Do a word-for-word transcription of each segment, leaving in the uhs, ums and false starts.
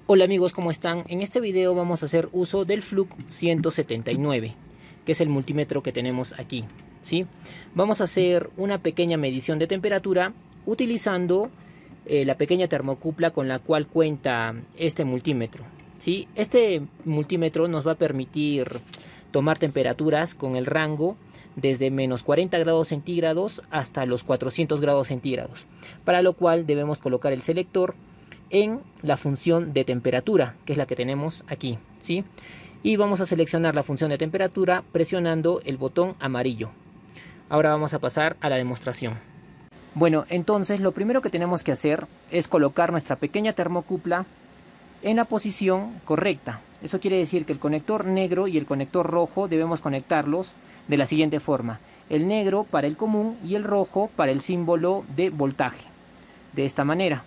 Hola amigos, ¿cómo están? En este video vamos a hacer uso del Fluke ciento setenta y nueve, que es el multímetro que tenemos aquí, ¿sí? Vamos a hacer una pequeña medición de temperatura utilizando eh, la pequeña termocupla con la cual cuenta este multímetro, ¿sí? Este multímetro nos va a permitir tomar temperaturas con el rango desde menos cuarenta grados centígrados hasta los cuatrocientos grados centígrados, para lo cual debemos colocar el selector en la función de temperatura, que es la que tenemos aquí, ¿sí? Y vamos a seleccionar la función de temperatura presionando el botón amarillo. Ahora vamos a pasar a la demostración. Bueno, entonces lo primero que tenemos que hacer es colocar nuestra pequeña termocupla en la posición correcta. Eso quiere decir que el conector negro y el conector rojo debemos conectarlos de la siguiente forma: el negro para el común y el rojo para el símbolo de voltaje. De esta manera.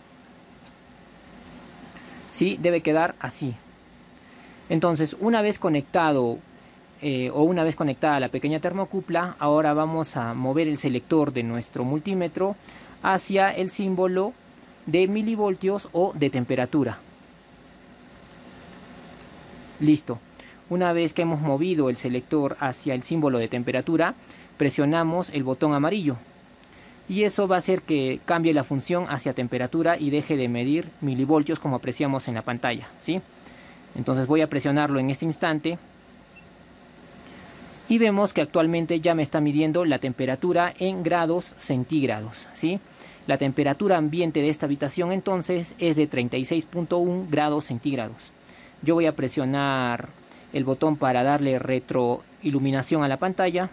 Sí, debe quedar así. Entonces, una vez conectado eh, o una vez conectada la pequeña termocupla, ahora vamos a mover el selector de nuestro multímetro hacia el símbolo de milivoltios o de temperatura. Listo. Una vez que hemos movido el selector hacia el símbolo de temperatura, presionamos el botón amarillo. Y eso va a hacer que cambie la función hacia temperatura y deje de medir milivoltios como apreciamos en la pantalla, ¿sí? Entonces voy a presionarlo en este instante. Y vemos que actualmente ya me está midiendo la temperatura en grados centígrados, ¿sí? La temperatura ambiente de esta habitación entonces es de treinta y seis punto uno grados centígrados. Yo voy a presionar el botón para darle retroiluminación a la pantalla.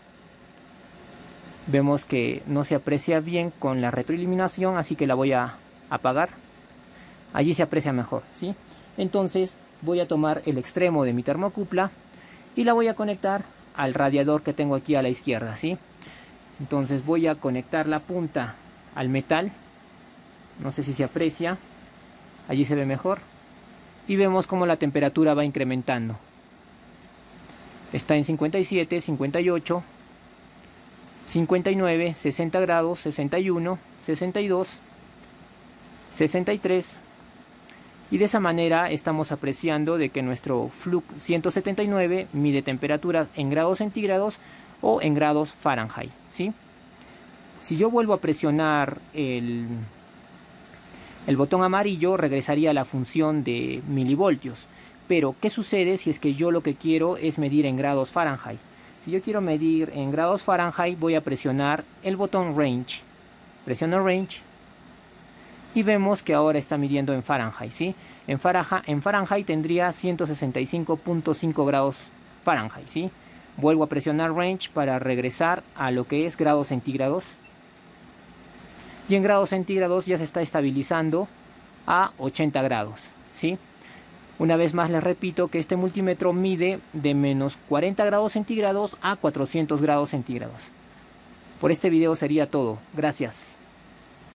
Vemos que no se aprecia bien con la retroiluminación, así que la voy a apagar. Allí se aprecia mejor, ¿sí? Entonces voy a tomar el extremo de mi termocupla y la voy a conectar al radiador que tengo aquí a la izquierda, ¿sí? Entonces voy a conectar la punta al metal. No sé si se aprecia. Allí se ve mejor. Y vemos cómo la temperatura va incrementando. Está en cincuenta y siete, cincuenta y ocho... cincuenta y nueve, sesenta grados, sesenta y uno, sesenta y dos, sesenta y tres, y de esa manera estamos apreciando de que nuestro Fluke ciento setenta y nueve mide temperaturas en grados centígrados o en grados Fahrenheit, ¿sí? Si yo vuelvo a presionar el, el botón amarillo, regresaría a la función de milivoltios. Pero, ¿qué sucede si es que yo lo que quiero es medir en grados Fahrenheit? Si yo quiero medir en grados Fahrenheit, voy a presionar el botón Range. Presiono Range. Y vemos que ahora está midiendo en Fahrenheit, ¿sí? En Fahrenheit, en Fahrenheit tendría ciento sesenta y cinco punto cinco grados Fahrenheit, ¿sí? Vuelvo a presionar Range para regresar a lo que es grados centígrados. Y en grados centígrados ya se está estabilizando a ochenta grados, ¿sí? Una vez más les repito que este multímetro mide de menos cuarenta grados centígrados a cuatrocientos grados centígrados. Por este video sería todo. Gracias.